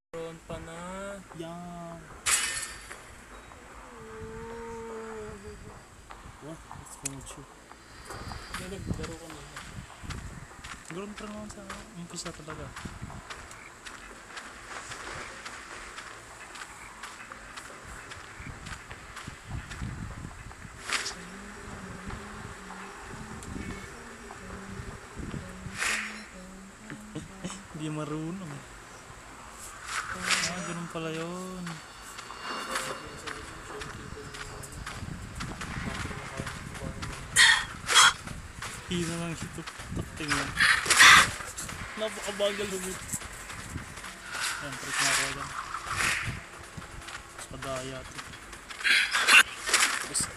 Meron pa na. Yan. What? What's wrong with you? Naglaro ka na. Ganoon pa naman sa umpisa talaga. Hindi marunong. Ganun pala yun. Hina lang ito. Takting yan. Napakabagal lumit. Yan, trick na ako yan. Mas padaya ito. Tapos,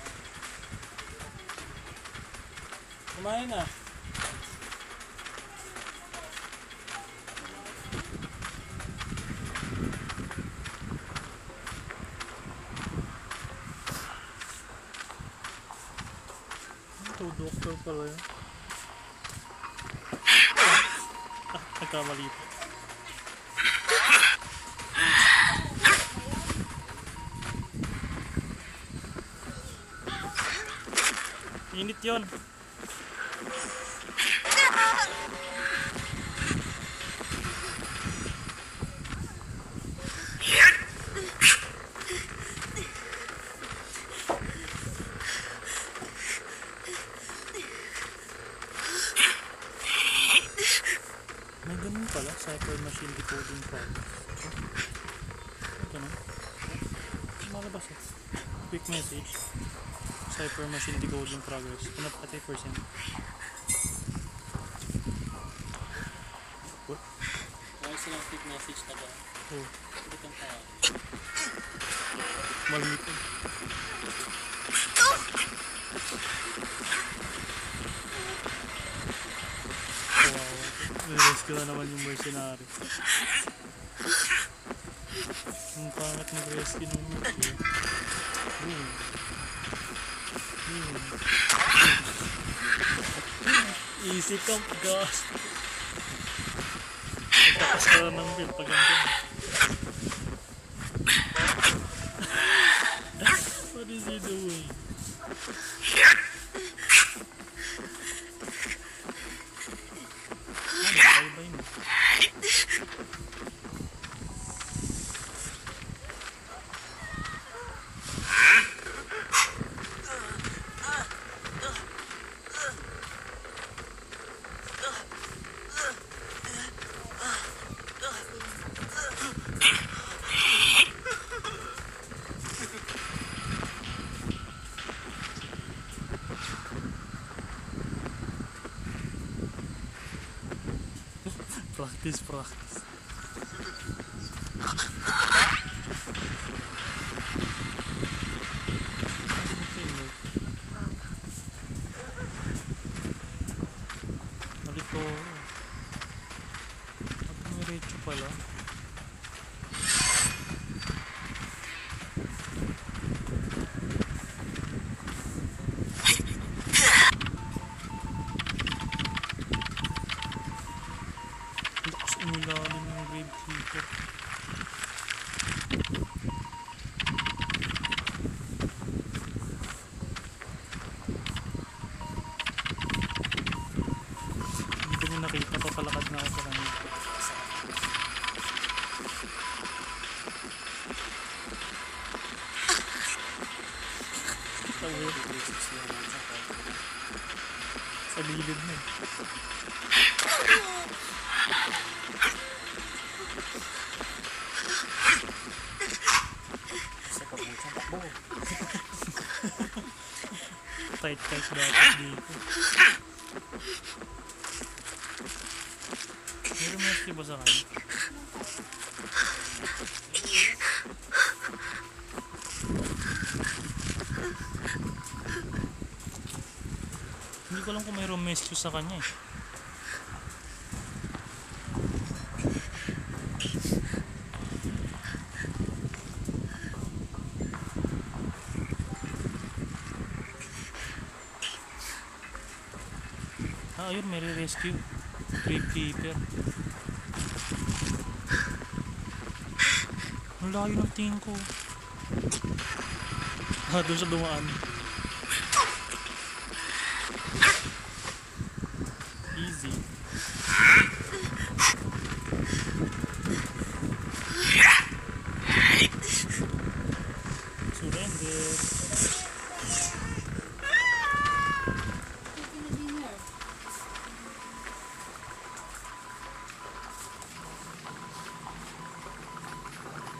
Kumain na. ito, doctor pala yan. Nagkamali pa. Init yun. May ganun pala, cyber machine decoding progress. May ganun. Malabas eh. Quick message. Cyber machine decoding progress. Ano pa 30%? What? Kaya silang quick message na ba? Oh, Sabi kang tao. mali ito. Wow. Rescue na naman yung mercenary. Ang pangat mag-rescue ng mercenary. Easy camp, gas. Nagtakas ka lang ng bill pag andun. What is he doing? Bye-bye mo. Practice. Narito. At mirecho pala. Lakas umilalim ng grave keeper. Hindi ko nakita, papalakad na ako sa kanya. Tawid. Sa lilid na eh. Tight dapat dito. Meron maski ba sa kanya? Hindi ko alam kung mayroong rescue sa kanya eh. Ayun, may re-rescue. Grave keeper. Ang layo ng tingin ko. Ah, doon sa dumaan.